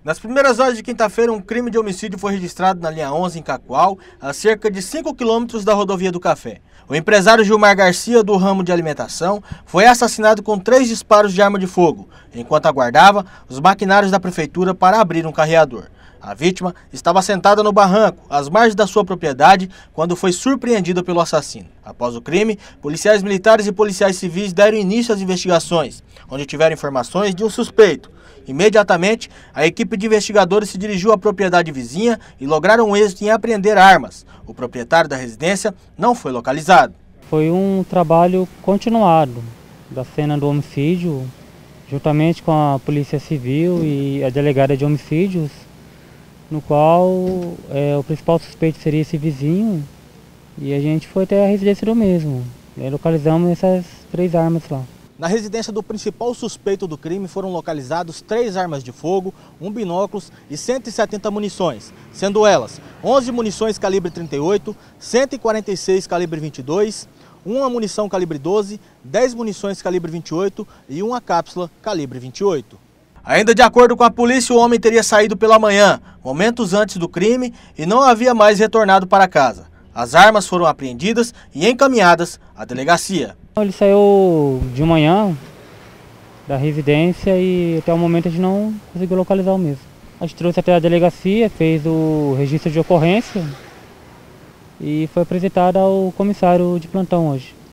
Nas primeiras horas de quinta-feira, um crime de homicídio foi registrado na linha 11 em Cacoal, a cerca de 5 quilômetros da rodovia do Café. O empresário Gilmar Garcia, do ramo de alimentação, foi assassinado com 3 disparos de arma de fogo, enquanto aguardava os maquinários da prefeitura para abrir um carreador. A vítima estava sentada no barranco, às margens da sua propriedade, quando foi surpreendida pelo assassino. Após o crime, policiais militares e policiais civis deram início às investigações, onde tiveram informações de um suspeito. Imediatamente, a equipe de investigadores se dirigiu à propriedade vizinha e lograram êxito em apreender armas. O proprietário da residência não foi localizado. Foi um trabalho continuado da cena do homicídio, juntamente com a Polícia Civil e a delegada de homicídios, no qual o principal suspeito seria esse vizinho, e a gente foi até a residência do mesmo. E localizamos essas 3 armas lá. Na residência do principal suspeito do crime foram localizados 3 armas de fogo, 1 binóculos e 170 munições, sendo elas 11 munições calibre 38, 146 calibre 22, 1 munição calibre 12, 10 munições calibre 28 e 1 cápsula calibre 28. Ainda de acordo com a polícia, o homem teria saído pela manhã, momentos antes do crime, e não havia mais retornado para casa. As armas foram apreendidas e encaminhadas à delegacia. Ele saiu de manhã da residência e até o momento a gente não conseguiu localizar o mesmo. A gente trouxe até a delegacia, fez o registro de ocorrência e foi apresentado ao comissário de plantão hoje.